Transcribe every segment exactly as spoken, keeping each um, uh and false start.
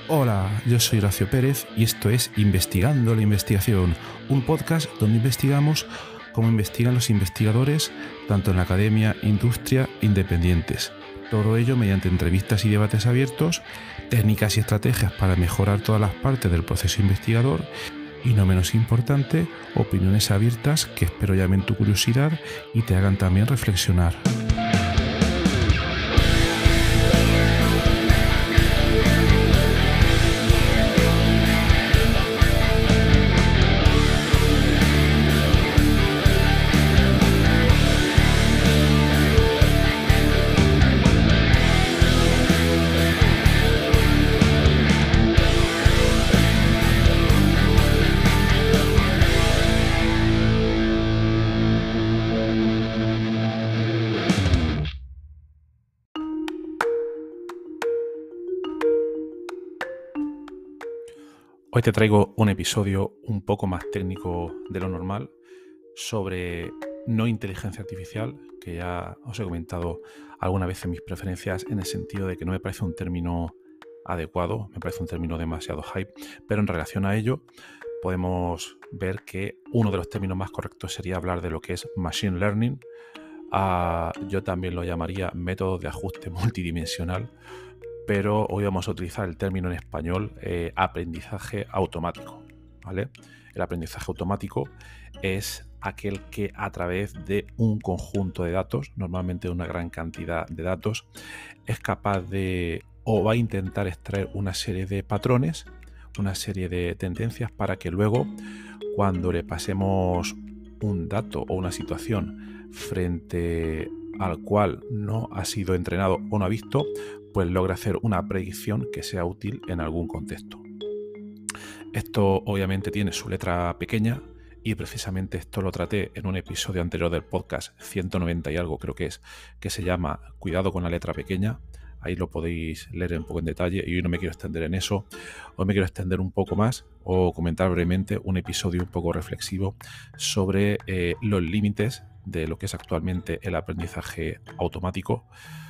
Hola, yo soy Horacio Pérez y esto es Investigando la Investigación, un podcast donde investigamos cómo investigan los investigadores tanto en la academia, industria e independientes. Todo ello mediante entrevistas y debates abiertos, técnicas y estrategias para mejorar todas las partes del proceso investigador y, no menos importante, opiniones abiertas que espero llamen tu curiosidad y te hagan también reflexionar. Hoy te traigo un episodio un poco más técnico de lo normal sobre no inteligencia artificial, que ya os he comentado alguna vez en mis preferencias en el sentido de que no me parece un término adecuado, me parece un término demasiado hype, pero en relación a ello podemos ver que uno de los términos más correctos sería hablar de lo que es Machine Learning. Uh, yo también lo llamaría método de ajuste multidimensional, pero hoy vamos a utilizar el término en español eh, aprendizaje automático, ¿vale? El aprendizaje automático es aquel que a través de un conjunto de datos, normalmente una gran cantidad de datos, es capaz de o va a intentar extraer una serie de patrones, una serie de tendencias para que luego, cuando le pasemos un dato o una situación frente al cual no ha sido entrenado o no ha visto, pues logra hacer una predicción que sea útil en algún contexto. Esto obviamente tiene su letra pequeña y precisamente esto lo traté en un episodio anterior del podcast ciento noventa y algo, creo que es, que se llama Cuidado con la letra pequeña. Ahí lo podéis leer un poco en detalle y hoy no me quiero extender en eso. Hoy me quiero extender un poco más o comentar brevemente un episodio un poco reflexivo sobre eh, los límites de lo que es actualmente el aprendizaje automático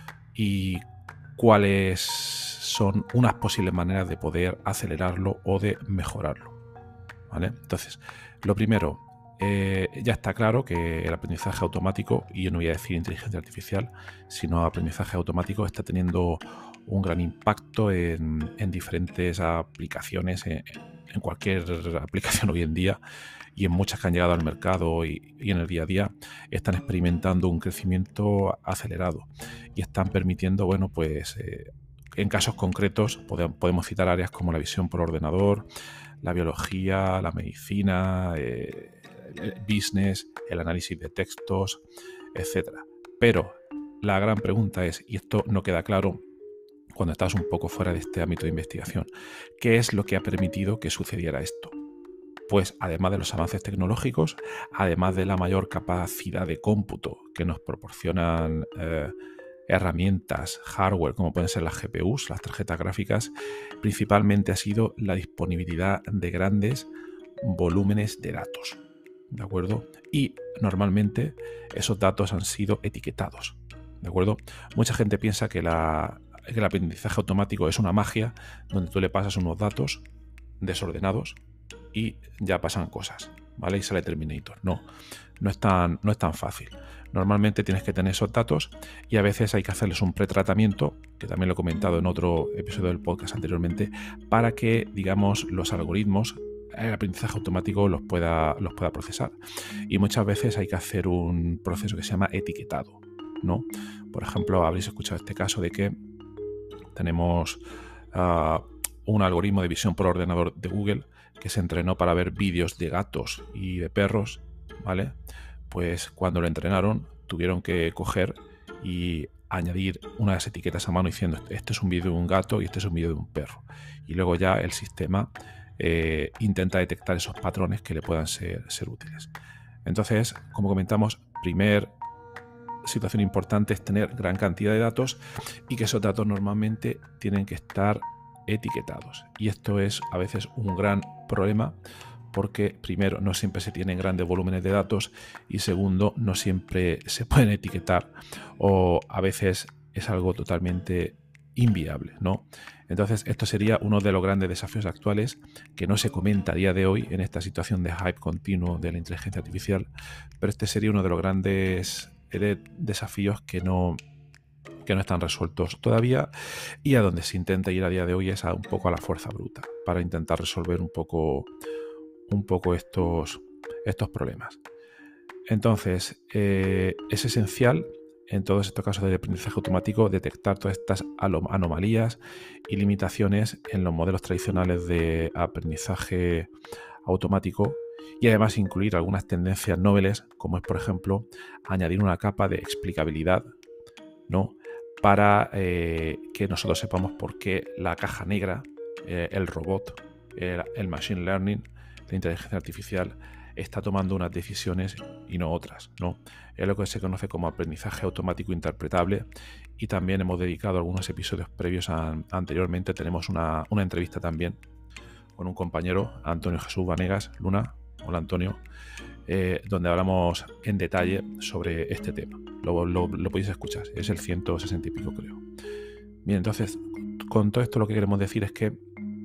y cuáles son unas posibles maneras de poder acelerarlo o de mejorarlo, ¿vale? Entonces, lo primero, eh, ya está claro que el aprendizaje automático, y yo no voy a decir inteligencia artificial, sino aprendizaje automático, está teniendo un gran impacto en, en diferentes aplicaciones, en, en cualquier aplicación hoy en día, y en muchas que han llegado al mercado y, y en el día a día están experimentando un crecimiento acelerado y están permitiendo, bueno, pues eh, en casos concretos podemos, podemos citar áreas como la visión por ordenador, la biología, la medicina, eh, el business, el análisis de textos, etcétera. Pero la gran pregunta es, y esto no queda claro cuando estás un poco fuera de este ámbito de investigación, ¿qué es lo que ha permitido que sucediera esto? Pues además de los avances tecnológicos, además de la mayor capacidad de cómputo que nos proporcionan eh, herramientas, hardware, como pueden ser las G P Us, las tarjetas gráficas, principalmente ha sido la disponibilidad de grandes volúmenes de datos, ¿de acuerdo? Y normalmente esos datos han sido etiquetados, ¿de acuerdo? Mucha gente piensa que, la, que el aprendizaje automático es una magia donde tú le pasas unos datos desordenados y ya pasan cosas, ¿vale? Y sale Terminator. No, no es tan, no es tan fácil. Normalmente tienes que tener esos datos y a veces hay que hacerles un pretratamiento, que también lo he comentado en otro episodio del podcast anteriormente, para que, digamos, los algoritmos, el aprendizaje automático los pueda, los pueda procesar. Y muchas veces hay que hacer un proceso que se llama etiquetado, ¿no? Por ejemplo, habréis escuchado este caso de que tenemos uh, un algoritmo de visión por ordenador de Google que se entrenó para ver vídeos de gatos y de perros, ¿vale? Pues cuando lo entrenaron tuvieron que coger y añadir unas etiquetas a mano diciendo este es un vídeo de un gato y este es un vídeo de un perro. Y luego ya el sistema eh, intenta detectar esos patrones que le puedan ser, ser útiles. Entonces, como comentamos, primer situación importante es tener gran cantidad de datos y que esos datos normalmente tienen que estar etiquetados. Y esto es a veces un gran problema porque primero no siempre se tienen grandes volúmenes de datos y segundo no siempre se pueden etiquetar o a veces es algo totalmente inviable, ¿no? Entonces, esto sería uno de los grandes desafíos actuales que no se comenta a día de hoy en esta situación de hype continuo de la inteligencia artificial, pero este sería uno de los grandes eh, desafíos que no, que no están resueltos todavía, y a donde se intenta ir a día de hoy es a un poco a la fuerza bruta para intentar resolver un poco, un poco estos, estos problemas. Entonces, eh, es esencial en todos estos casos de aprendizaje automático detectar todas estas anomalías y limitaciones en los modelos tradicionales de aprendizaje automático, y además incluir algunas tendencias noveles, como es, por ejemplo, añadir una capa de explicabilidad, ¿no? Para eh, que nosotros sepamos por qué la caja negra, eh, el robot, el, el machine learning, la inteligencia artificial, está tomando unas decisiones y no otras, ¿no? Es lo que se conoce como aprendizaje automático interpretable, y también hemos dedicado algunos episodios previos a, anteriormente. Tenemos una, una entrevista también con un compañero, Antonio Jesús Vanegas Luna. Hola, Antonio. Eh, donde hablamos en detalle sobre este tema. Lo, lo, lo podéis escuchar, es el ciento sesenta y pico, creo. Bien, entonces, con todo esto lo que queremos decir es que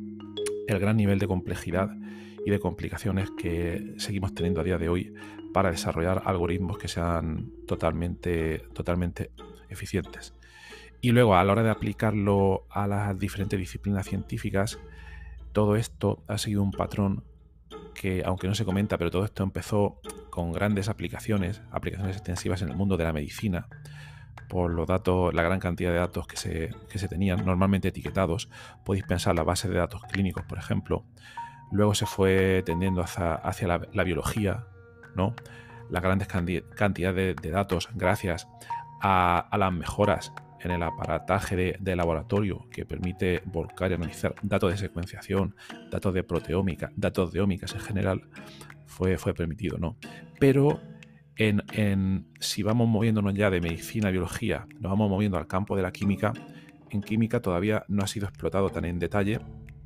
el gran nivel de complejidad y de complicaciones que seguimos teniendo a día de hoy para desarrollar algoritmos que sean totalmente, totalmente eficientes. Y luego, a la hora de aplicarlo a las diferentes disciplinas científicas, todo esto ha seguido un patrón que, aunque no se comenta, pero todo esto empezó con grandes aplicaciones, aplicaciones extensivas en el mundo de la medicina, por los datos, la gran cantidad de datos que se, que se tenían, normalmente etiquetados. Podéis pensar la base de datos clínicos, por ejemplo. Luego se fue tendiendo hacia, hacia la, la biología, ¿no? Las grandes cantidades de, de datos gracias a, a las mejoras en el aparataje de, de laboratorio, que permite volcar y analizar datos de secuenciación, datos de proteómica, datos de ómicas en general, fue, fue permitido, ¿no? Pero en, en, si vamos moviéndonos ya de medicina a biología, nos vamos moviendo al campo de la química, en química todavía no ha sido explotado tan en detalle.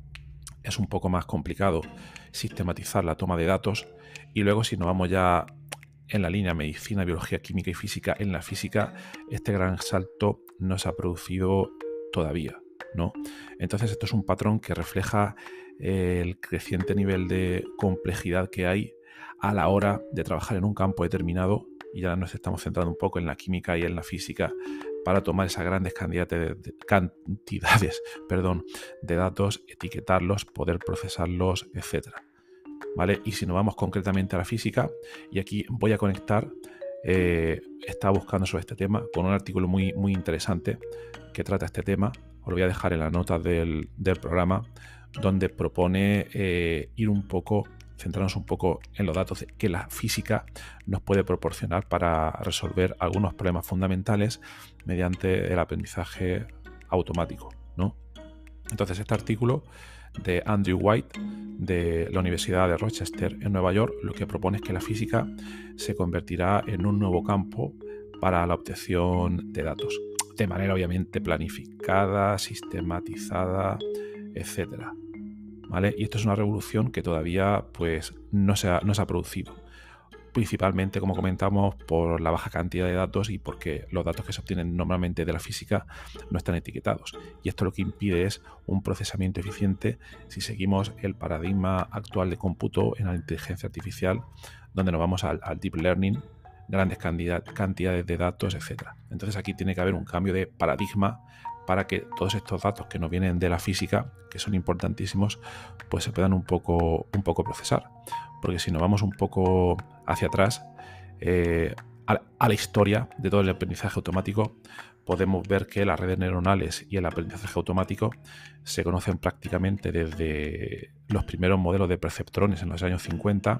Es un poco más complicado sistematizar la toma de datos, y luego si nos vamos ya en la línea medicina, biología, química y física, en la física este gran salto no se ha producido todavía, ¿no? Entonces esto es un patrón que refleja eh, el creciente nivel de complejidad que hay a la hora de trabajar en un campo determinado, y ya nos estamos centrando un poco en la química y en la física para tomar esas grandes cantidades, de, cantidades perdón, de datos, etiquetarlos, poder procesarlos, etcétera. ¿Vale? Y si nos vamos concretamente a la física, y aquí voy a conectar, eh, estaba buscando sobre este tema con un artículo muy, muy interesante que trata este tema. Os lo voy a dejar en las notas del, del programa, donde propone eh, ir un poco, centrarnos un poco en los datos que la física nos puede proporcionar para resolver algunos problemas fundamentales mediante el aprendizaje automático, ¿no? Entonces, este artículo de Andrew White de la Universidad de Rochester en Nueva York lo que propone es que la física se convertirá en un nuevo campo para la obtención de datos, de manera obviamente planificada, sistematizada, etcétera. ¿Vale? Y esto es una revolución que todavía pues, no, se ha, no se ha producido, principalmente, como comentamos, por la baja cantidad de datos y porque los datos que se obtienen normalmente de la física no están etiquetados. Y esto lo que impide es un procesamiento eficiente si seguimos el paradigma actual de cómputo en la inteligencia artificial, donde nos vamos al, al deep learning, grandes cantidad, cantidades de datos, etcétera. Entonces aquí tiene que haber un cambio de paradigma para que todos estos datos que nos vienen de la física, que son importantísimos, pues se puedan un poco, un poco procesar. Porque si nos vamos un poco hacia atrás, eh, a, a la historia de todo el aprendizaje automático, podemos ver que las redes neuronales y el aprendizaje automático se conocen prácticamente desde los primeros modelos de perceptrones en los años cincuenta.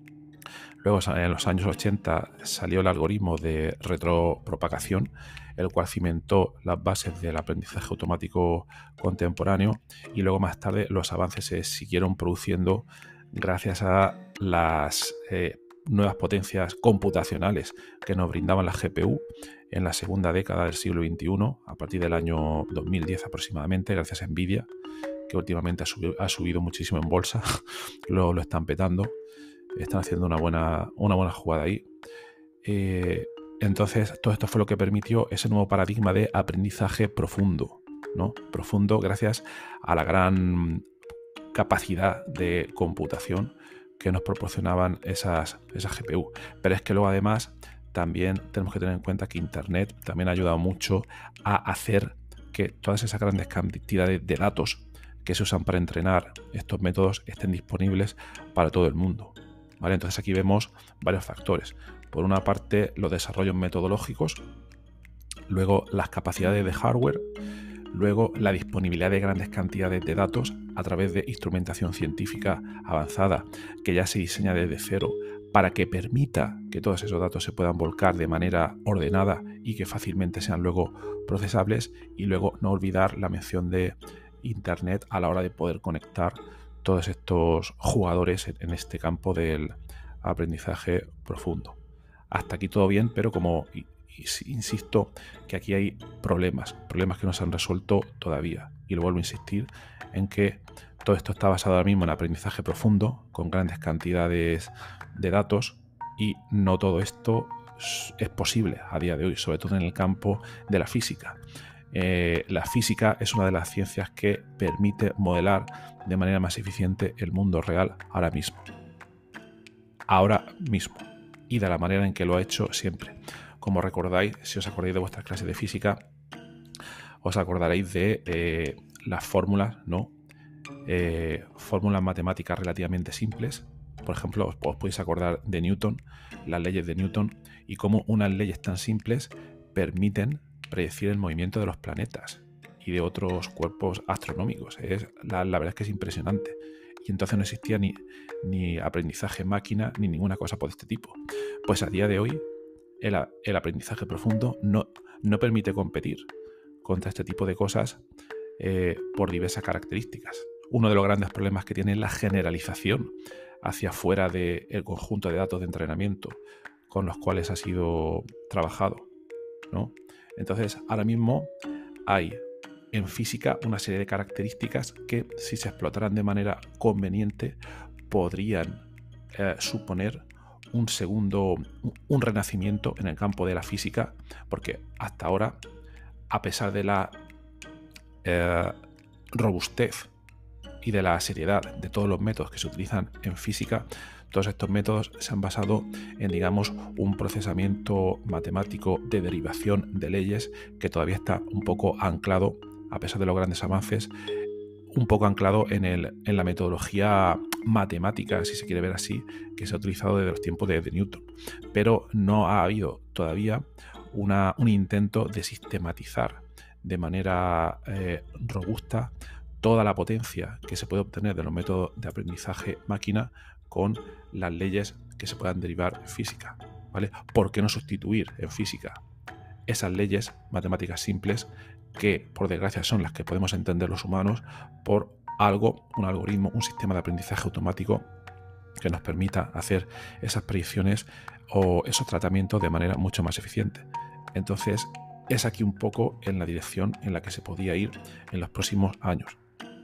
Luego, en los años ochenta, salió el algoritmo de retropropagación, el cual cimentó las bases del aprendizaje automático contemporáneo, y luego más tarde los avances se siguieron produciendo gracias a las eh, nuevas potencias computacionales que nos brindaban las G P U en la segunda década del siglo veintiuno, a partir del año dos mil diez aproximadamente, gracias a Nvidia, que últimamente ha subido, ha subido muchísimo en bolsa, lo, lo están petando. Están haciendo una buena, una buena jugada ahí. Eh, entonces, todo esto fue lo que permitió ese nuevo paradigma de aprendizaje profundo, ¿no? Profundo gracias a la gran capacidad de computación que nos proporcionaban esas, esas G P U. Pero es que luego además también tenemos que tener en cuenta que Internet también ha ayudado mucho a hacer que todas esas grandes cantidades de datos que se usan para entrenar estos métodos estén disponibles para todo el mundo, ¿vale? Entonces aquí vemos varios factores. Por una parte, los desarrollos metodológicos, luego las capacidades de hardware, luego la disponibilidad de grandes cantidades de datos a través de instrumentación científica avanzada que ya se diseña desde cero para que permita que todos esos datos se puedan volcar de manera ordenada y que fácilmente sean luego procesables, y luego no olvidar la mención de Internet a la hora de poder conectar todos estos jugadores en este campo del aprendizaje profundo. Hasta aquí todo bien, pero como insisto que aquí hay problemas, problemas que no se han resuelto todavía, y lo vuelvo a insistir en que todo esto está basado ahora mismo en aprendizaje profundo con grandes cantidades de datos, y no todo esto es posible a día de hoy, sobre todo en el campo de la física. Eh, la física es una de las ciencias que permite modelar de manera más eficiente el mundo real ahora mismo. Ahora mismo. Y de la manera en que lo ha hecho siempre. Como recordáis, si os acordáis de vuestras clases de física, os acordaréis de eh, las fórmulas, ¿no? Eh, fórmulas matemáticas relativamente simples. Por ejemplo, os, os podéis acordar de Newton, las leyes de Newton, y cómo unas leyes tan simples permiten predecir el movimiento de los planetas y de otros cuerpos astronómicos. Es, la, la verdad es que es impresionante. Y entonces no existía ni, ni aprendizaje máquina ni ninguna cosa por este tipo. Pues a día de hoy el, el aprendizaje profundo no, no permite competir contra este tipo de cosas eh, por diversas características. Uno de los grandes problemas que tiene es la generalización hacia afuera del conjunto de datos de entrenamiento con los cuales ha sido trabajado, ¿no? Entonces, ahora mismo hay en física una serie de características que, si se explotaran de manera conveniente, podrían eh, suponer un segundo, un renacimiento en el campo de la física, porque hasta ahora, a pesar de la eh, robustez y de la seriedad de todos los métodos que se utilizan en física, todos estos métodos se han basado en, digamos, un procesamiento matemático de derivación de leyes que todavía está un poco anclado, a pesar de los grandes avances, un poco anclado en, el, en la metodología matemática, si se quiere ver así, que se ha utilizado desde los tiempos de, de Newton. Pero no ha habido todavía una, un intento de sistematizar de manera eh, robusta toda la potencia que se puede obtener de los métodos de aprendizaje máquina con las leyes que se puedan derivar en física, ¿vale? ¿Por qué no sustituir en física esas leyes matemáticas simples que, por desgracia, son las que podemos entender los humanos por algo, un algoritmo, un sistema de aprendizaje automático que nos permita hacer esas predicciones o esos tratamientos de manera mucho más eficiente? Entonces, es aquí un poco en la dirección en la que se podía ir en los próximos años.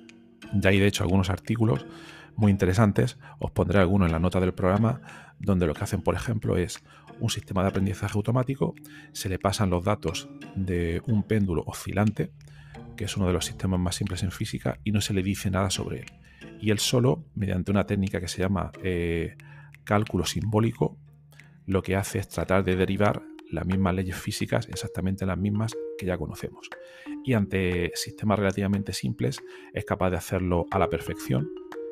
Ya hay, de hecho, algunos artículos muy interesantes, os pondré alguno en la nota del programa, donde lo que hacen, por ejemplo, es un sistema de aprendizaje automático, se le pasan los datos de un péndulo oscilante, que es uno de los sistemas más simples en física, y no se le dice nada sobre él. Y él solo, mediante una técnica que se llama eh, cálculo simbólico, lo que hace es tratar de derivar las mismas leyes físicas, exactamente las mismas que ya conocemos. Y ante sistemas relativamente simples es capaz de hacerlo a la perfección,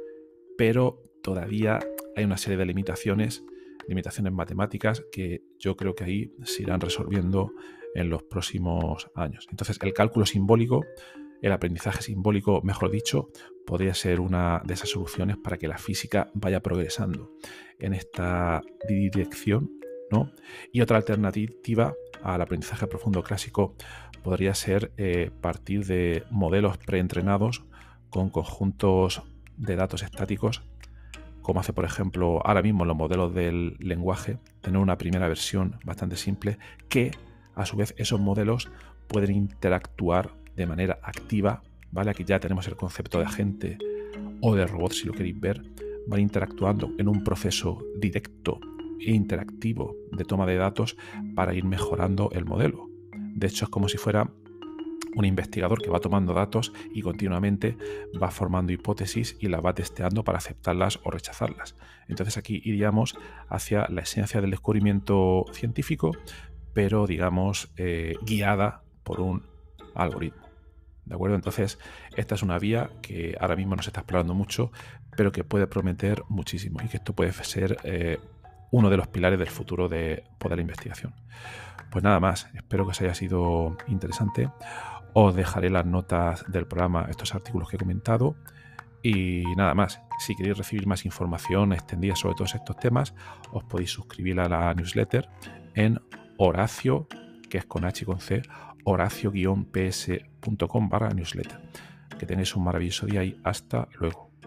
pero todavía hay una serie de limitaciones, limitaciones matemáticas que yo creo que ahí se irán resolviendo en los próximos años. Entonces, el cálculo simbólico, el aprendizaje simbólico, mejor dicho, podría ser una de esas soluciones para que la física vaya progresando en esta dirección, ¿no? Y otra alternativa al aprendizaje profundo clásico podría ser eh, partir de modelos preentrenados con conjuntos de datos estáticos, como hace, por ejemplo, ahora mismo los modelos del lenguaje, tener una primera versión bastante simple que, a su vez, esos modelos pueden interactuar de manera activa, ¿vale? Aquí ya tenemos el concepto de agente o de robot, si lo queréis ver, van interactuando en un proceso directo e interactivo de toma de datos para ir mejorando el modelo. De hecho, es como si fuera un investigador que va tomando datos y continuamente va formando hipótesis y las va testeando para aceptarlas o rechazarlas. Entonces aquí iríamos hacia la esencia del descubrimiento científico, pero digamos eh, guiada por un algoritmo. ¿De acuerdo? Entonces, esta es una vía que ahora mismo no se está explorando mucho, pero que puede prometer muchísimo y que esto puede ser eh, uno de los pilares del futuro de, de la investigación. Pues nada más, espero que os haya sido interesante. Os dejaré las notas del programa, estos artículos que he comentado. Y nada más, si queréis recibir más información extendida sobre todos estos temas, os podéis suscribir a la newsletter en Horacio, que es con H y con C, horacio guion p s punto com barra newsletter. Que tengáis un maravilloso día y hasta luego.